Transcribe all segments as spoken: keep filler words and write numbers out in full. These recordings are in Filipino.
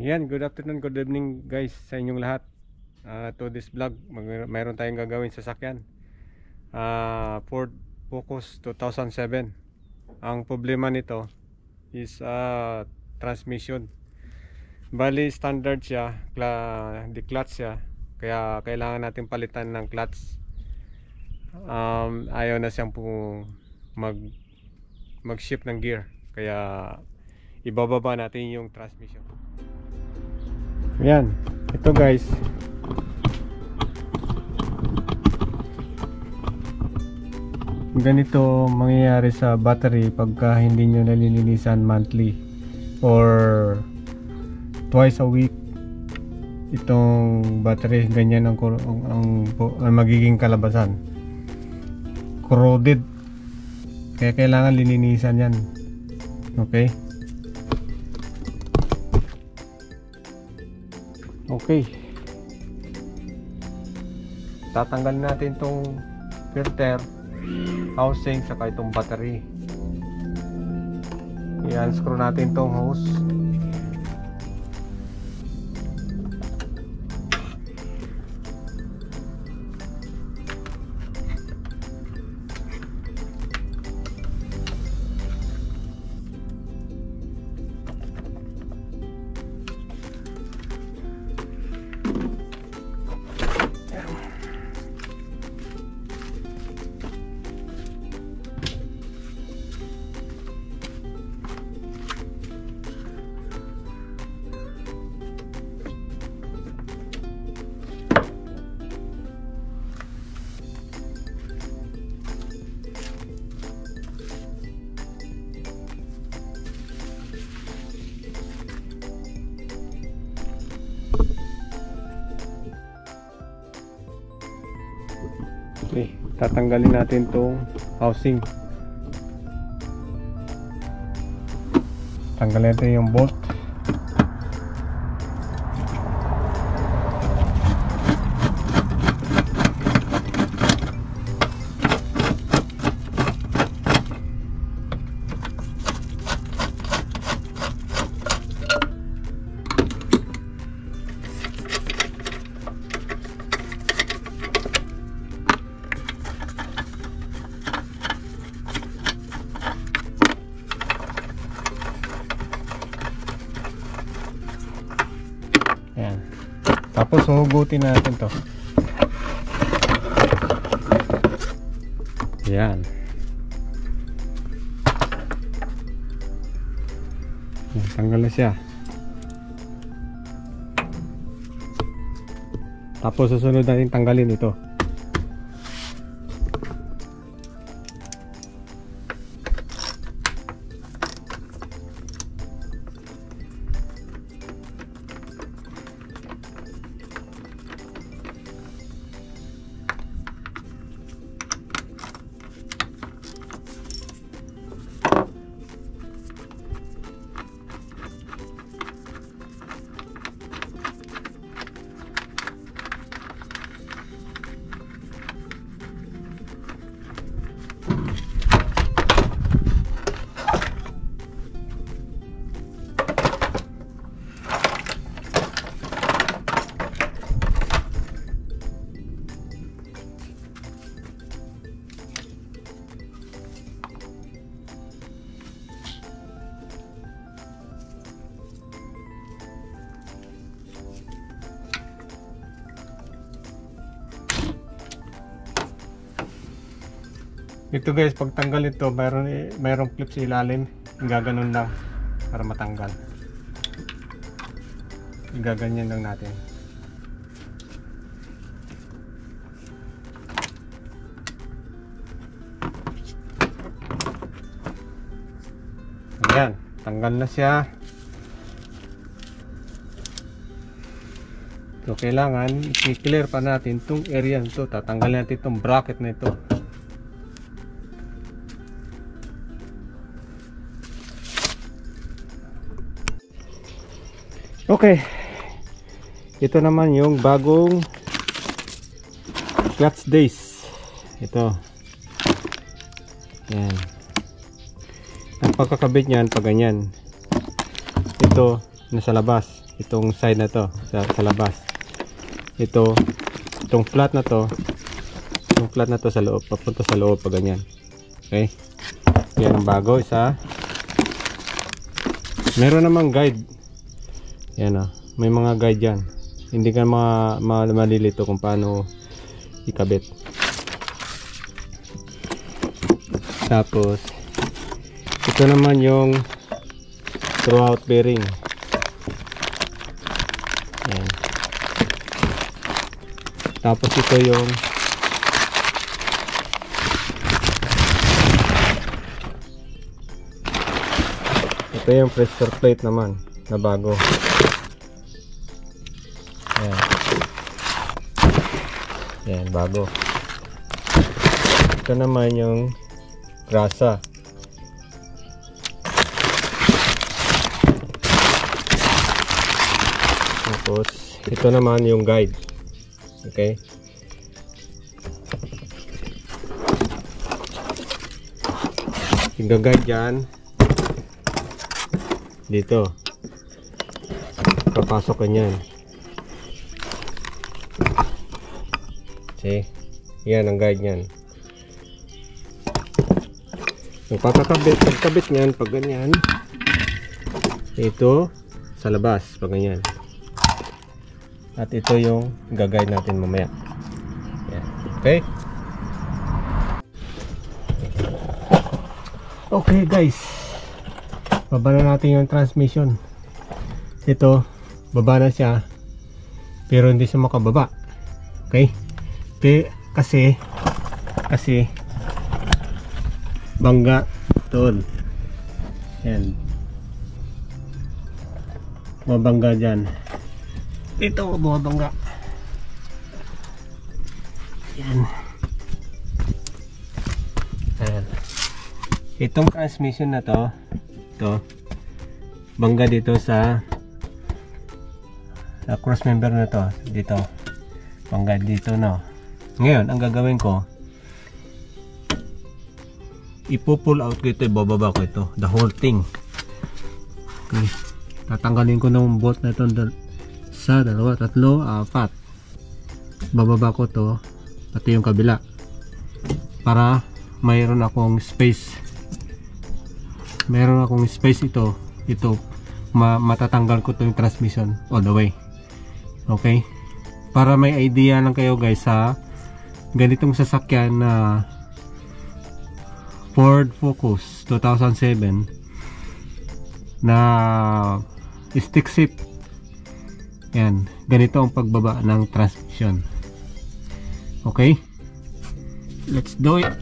Yan, good afternoon, good evening guys sa inyong lahat. uh, To this vlog, mag mayroon tayong gagawin sa sasakyan, uh, Ford Focus two thousand seven. Ang problema nito is uh, transmission. Bali standard siya, di clutch siya, kaya kailangan natin palitan ng clutch. um, Ayaw na siyang mag, mag shift ng gear, kaya ibababa natin yung transmission. Yan, ito guys, ganito mangyayari sa battery pagka hindi nyo nalilinisan monthly or twice a week. Itong battery, ganyan ang, ang, ang, ang magiging kalabasan, corroded, kaya kailangan lininisan yan. Okay, okay, tatanggalin natin itong filter, housing, saka itong battery. I-unscrew natin itong hose. Okay, tatanggalin natin tong housing. Tanggalin natin yung bolt. Ayan. Tapos hugutin natin to. Ayan. Tanggal na siya. Tapos susunod natin tanggalin ito. Ito guys, pag tanggal ito, mayroon, mayroong clip sa ilalim. Gaganon lang para matanggal. Gaganyan lang natin. Ayan, tanggal na siya. So kailangan i-clear pa natin itong area nito. Tatanggalin natin itong bracket na ito. Okay, ito naman yung bagong clutch days. Ito, yan. Ang pagkakabit niyan pag ganyan. Ito nasa labas. itong side na to sa, sa labas. Ito, itong flat na to, itong flat na to sa loob, papunta sa loob pa ganyan. Okay, yan ang bago. Isa, meron namang guide. Yan o, may mga guide yan, hindi ka ma, ma, malilito kung paano ikabit. Tapos ito naman yung throughout bearing. Yan. Tapos ito yung ito yung pressure plate naman na bago. Yan. Yan, bago. Ito naman yung grasa. Tapos ito naman yung guide. Okay, yung guide dyan dito, papasok ka nyan. See, yan ang guide nyan. Yung pagkakabit, pagkabit nyan pag ganyan, ito sa labas pag ganyan, at ito yung gagawin natin mamaya. Yan. Okay, okay guys, baba na natin yung transmission. Ito, baba na siya pero hindi siya makababa. Okay, P kasi kasi bangga doon. Yan, mabangga dyan. Ito mabangga. Yan. Ayan. Itong transmission na to, to bangga dito sa sa cross member na to, dito bangga dito, no. Ngayon ang gagawin ko, ipo-pull out ko ito, ibababa ko ito, the whole thing. Okay, tatanggalin ko ng bolt na ito sa dalawa, tatlo, apat. Bababa ko to, pati yung kabila, para mayroon akong space. Mayroon akong space ito, ito ma matatanggal ko to yung transmission all the way. Okay, para may idea lang kayo guys sa ganitong sasakyan na Ford Focus two thousand seven na stick shift. Yan, ganito ang pagbaba ng transmission. Okay, let's do it.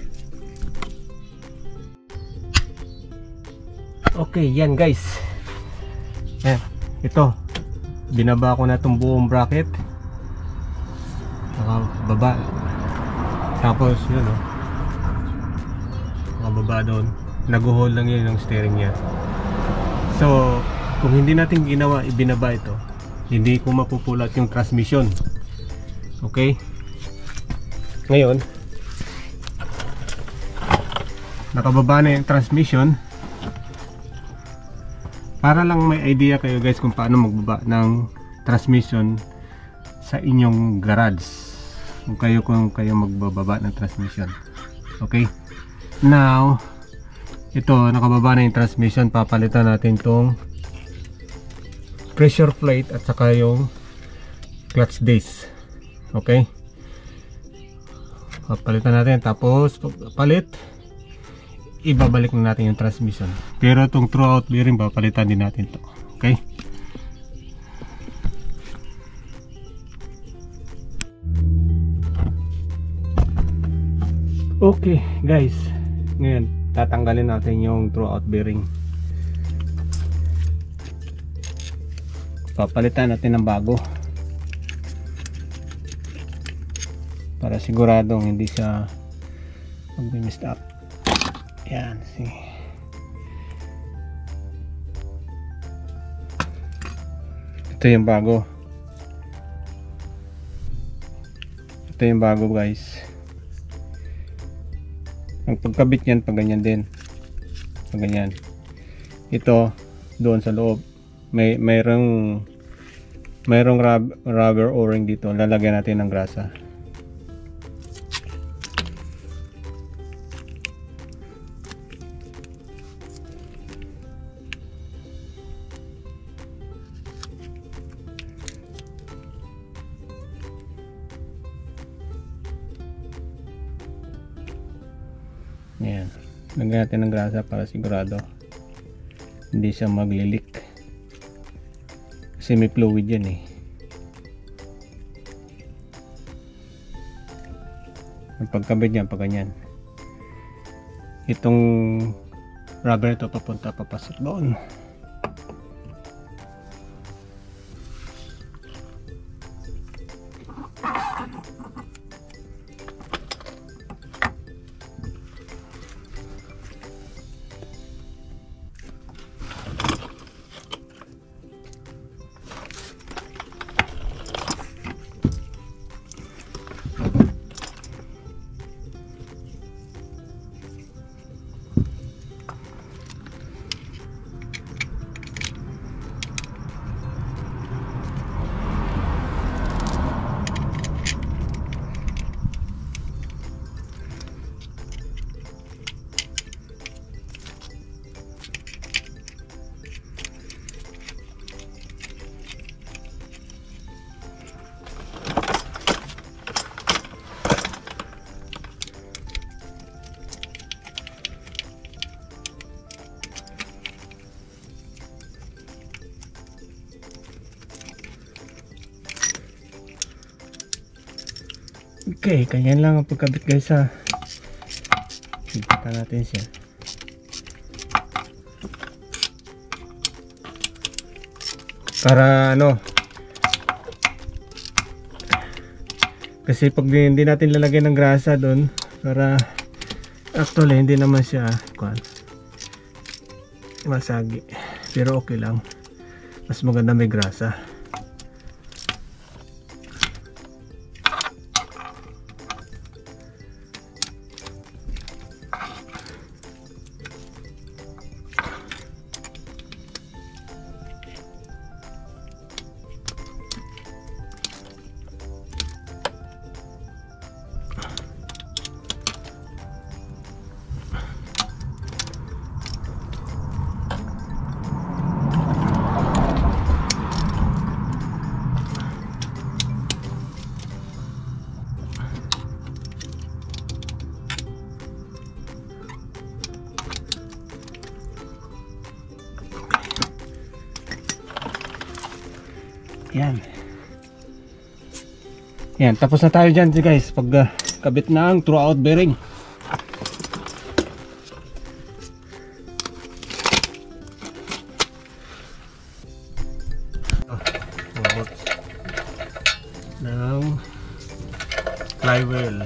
Okay, yan guys. Yan, ito binaba ko na itong buong bracket, nakababa. Tapos yun o, baba doon, nag-hold lang yun yung steering niya. So kung hindi natin ginawa, ibinaba ito, hindi ko mapupulat yung transmission. Okay, ngayon nakababa na yung transmission. Para lang may idea kayo guys kung paano magbaba ng transmission sa inyong garage, kung kayo kung kayo magbababa ng transmission. Okay, now ito nakababa na yung transmission, papalitan natin tong pressure plate at saka yung clutch disc. Okay, papalitan natin, tapos palit, ibabalik na natin yung transmission. Pero itong throughout bearing papalitan din natin to. Okay, okay guys, ngayon tatanggalin natin yung throughout bearing, papalitan natin ng bago para siguradong hindi siya mag-messed up. Yan, see, ito yung bago, ito yung bago guys. Ang pagkabit niyan pag ganyan din, pag ganyan, ito doon sa loob, may mayroong mayroong rub, rubber o-ring dito. Lalagyan natin ng grasa. Ayan, lagyan natin ng grasa para sigurado hindi siya maglilik kasi may fluid yan eh. Ang pagkabit yan, pag ganyan, itong rubber ito papunta papasok doon. Okay, ganyan lang ang pagkabit guys ha. Higpitan natin siya. Para ano, kasi pag hindi natin lalagyan ng grasa doon, para actually hindi naman siya kuan masagi, pero okay lang, mas maganda may grasa. Yan. Yan, tapos na tayo dyan guys. Pag uh, kabit na ang throughout bearing. Oh, ng flywheel.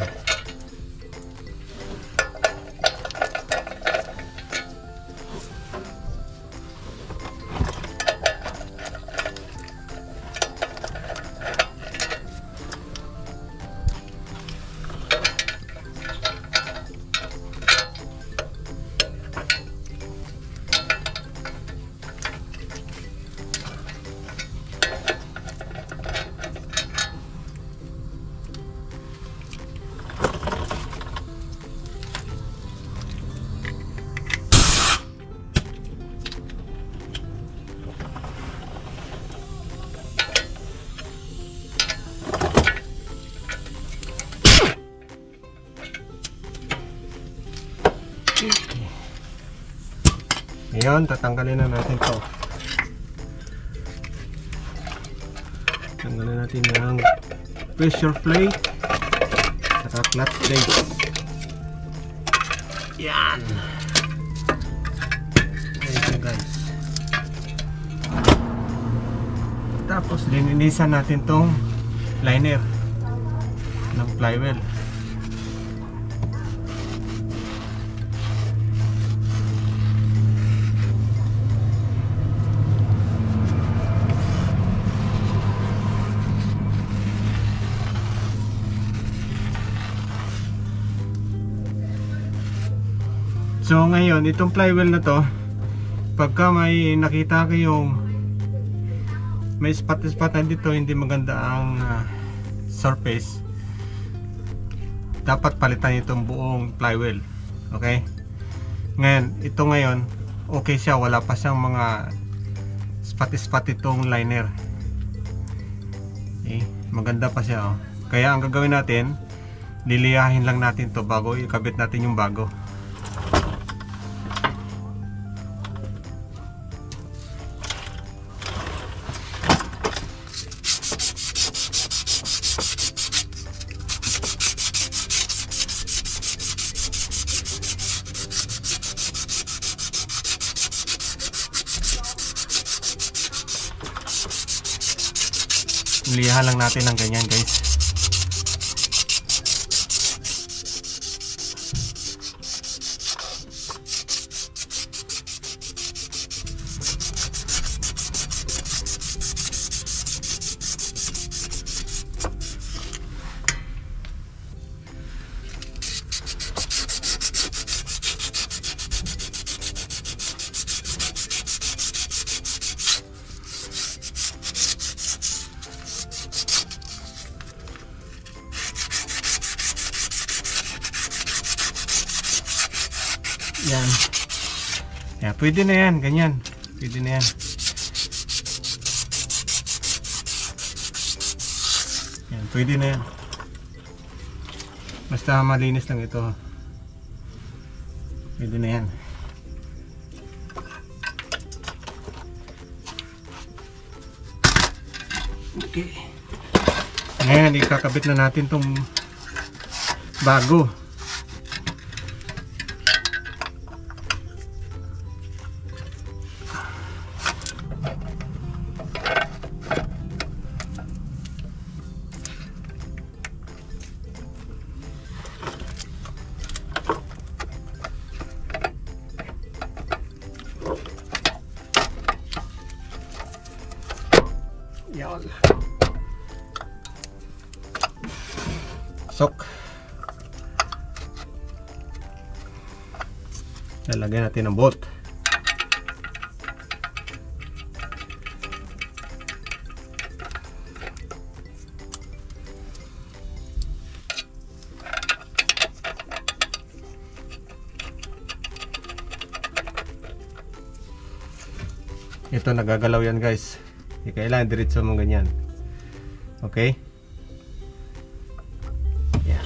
Ngayon, tatanggalin na natin to. Tanggalin natin ng pressure plate at clutch plate. Yan. Ayan guys. Tapos lininisan natin tong liner ng flywheel. So ngayon, itong flywheel na to, pagka may nakita kayong may spot-spot na dito, hindi maganda ang uh, surface, dapat palitan itong buong flywheel. Okay, ngayon ito ngayon okay siya, wala pa siyang mga spot-spot itong liner. Okay, maganda pa siya, oh. Kaya ang gagawin natin, liliyahin lang natin to bago ikabit natin yung bago. Liha lang natin ng ganyan, guys. Yan. Ya, pwede na yan, ganyan. Pwede na yan. Yan, pwede na yan. Basta malinis lang ito. Pwede na yan. Okay. Ngayon, ikakabit na natin tong bago. Yan. Sok. Lalagyan natin ng bolt. Ito nagagalaw yan, guys. Hindi kailangan diretso mo ganyan. Okay? Yan.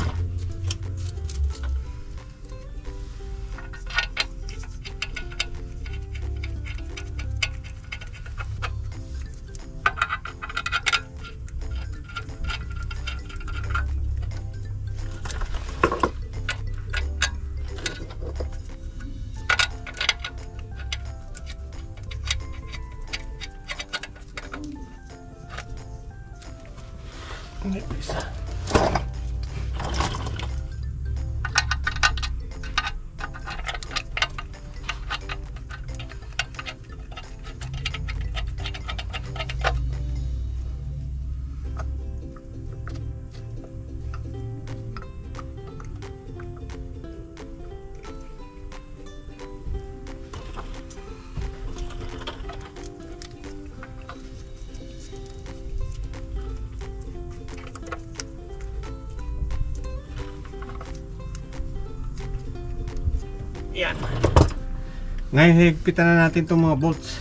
Ini bisa. Yan. Ngayon higpitan na natin itong mga bolts.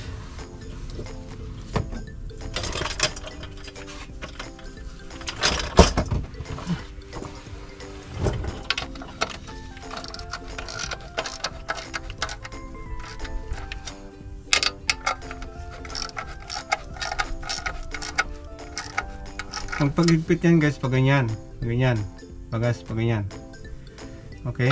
Ang paghigpit yan, guys, pag ganyan, ganyan, bagas, pag ganyan. Okay.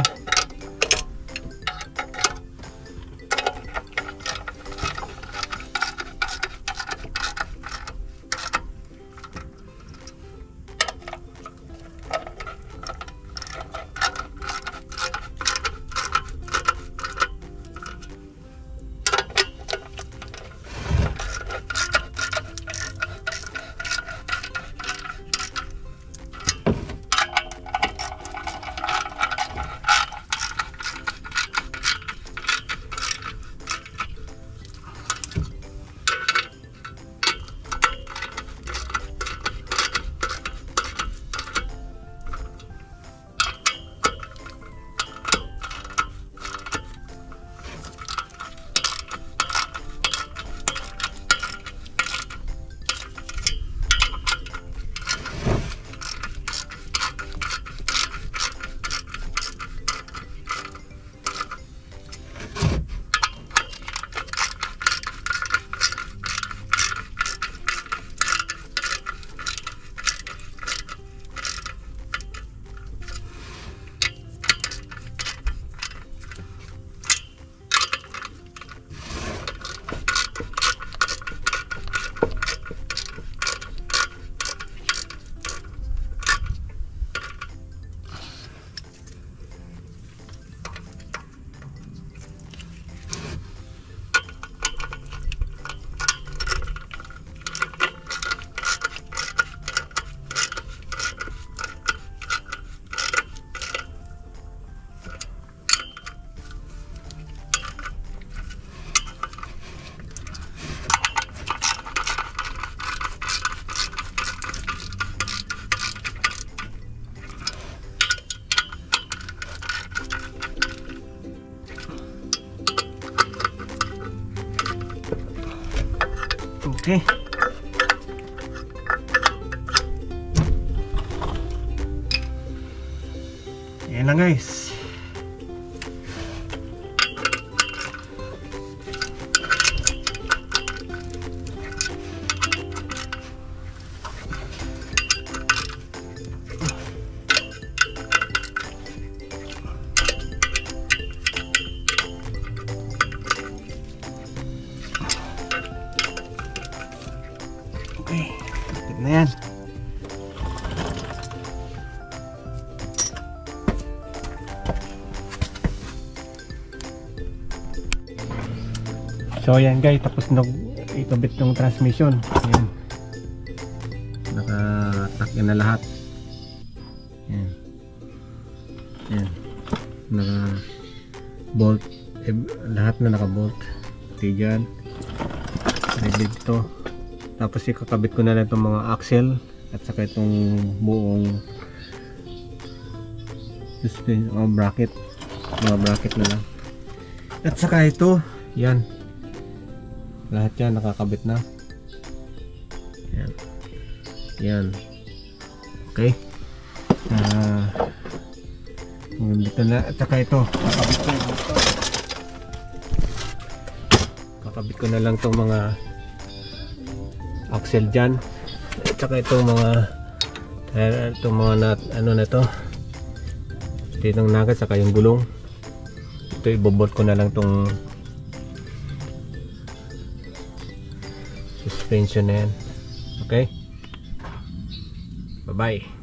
Okay. Ayan lang guys. Okay, ito na yan. So ayan guys, tapos nag ikabit ng transmission. Ayan. Naka-tuck in na lahat. Ayan. Ayan. Naka-bolt. Eh, lahat na naka-bolt. Okay dyan. Relate to. Tapos ikakabit ko na lang itong mga axle at saka itong buong suspension o bracket. Mga bracket na lang. At saka ito, yan. Lahat yan nakakabit na. Yan. Yan. Okay. Ah, uh, dito na. At saka ito, kakabit ko ito. Kakabit ko na lang itong mga axle dyan. At saka itong mga itong mga nut, ano na to, ito yung nugget, saka yung gulong. Ito ibobolt ko na lang itong suspension na yan. Okay, bye bye.